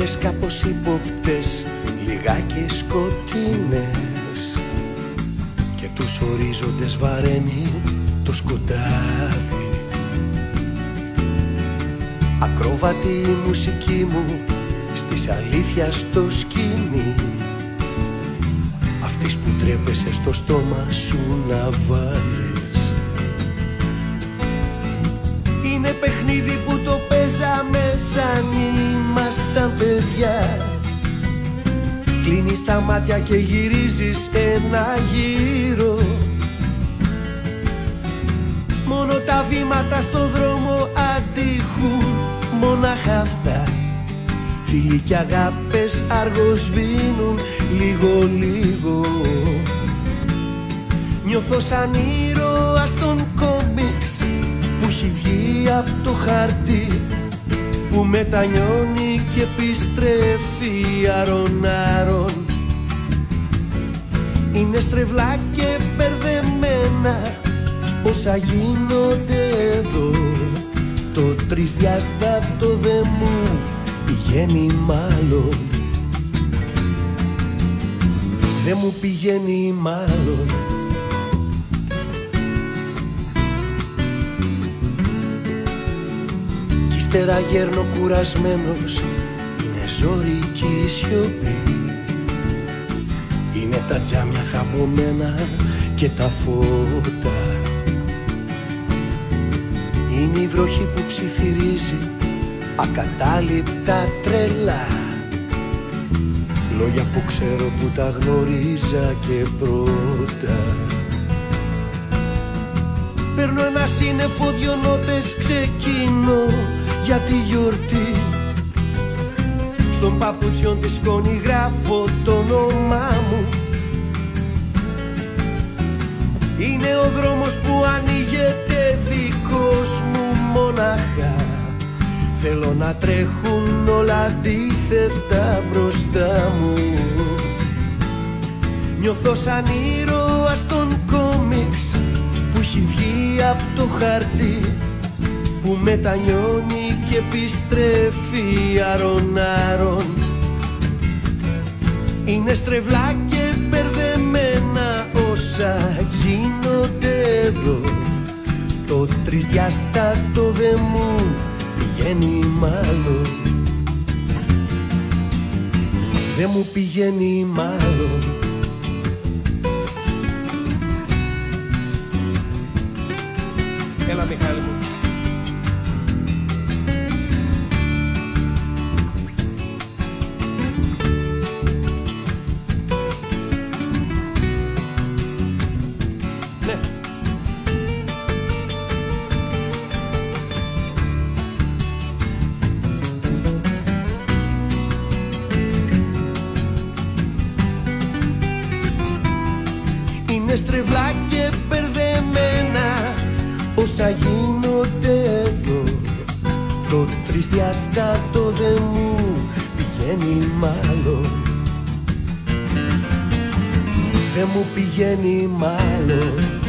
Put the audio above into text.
μέρες κάπως ύποπτες, λιγάκι σκοτεινές, και τους ορίζοντες βαραίνει το σκοτάδι. Ακρόβατη η μουσική μου στις αλήθειας στο σκηνή, αυτής που τρέπεσαι στο στόμα σου να βάλεις. Είναι παιχνίδι που το παίζαμε σαν ήμασταν παιδιά. Κλείνεις τα μάτια και γυρίζεις ένα γύρο. Μόνο τα βήματα στο δρόμο αντίχουν, μονάχα αυτά. Φίλοι κι αγάπες αργοσβήνουν λίγο-λίγο. Νιώθω σαν ήρωα στον κόμιξ που έχει βγει απ' το χαρτί, που μετανιώνει και επιστρέφει άρον-άρον. Είναι στρεβλά και μπερδεμένα όσα γίνονται εδώ. Το τρισδιάστατο δε μου πηγαίνει μάλλον, δε μου πηγαίνει μάλλον. Κι ύστερα γέρνω κουρασμένος, είναι ζωρική σιωπή. Είναι τα τζάμια χαμωμένα και τα φώτα. Είναι η βροχή που ψιθυρίζει ακατάληπτα τρελά. Λόγια που ξέρω που τα γνωρίζα και πρώτα. Παίρνω ένα σύννεφο, δυο νότες, ξεκινώ για τη γιορτή. Στον παπουτσιόν τη σκόνη γράφω το όνομά μου. Είναι ο δρόμος που ανοίγεται δικός μου μοναχά. Θέλω να τρέχουν όλα αντίθετα μπροστά μου. Νιώθω σαν ήρωα στον κόμιξ που έχει βγει απ' το χαρτί, που μετανιώνει και επιστρέφει άρον-άρον. Είναι στρεβλά και μπερδεμένα όσα γίνονται εδώ. Το τρισδιάστατο δε μου πηγαίνει μάλλον, δε μου πηγαίνει μάλλον. Έλα Μιχάλη μου. Είναι στρεβλά και μπερδεμένα όσα γίνονται εδώ. Το τρισδιάστατο δε μου πηγαίνει μάλλον, δε μου πηγαίνει μάλλον.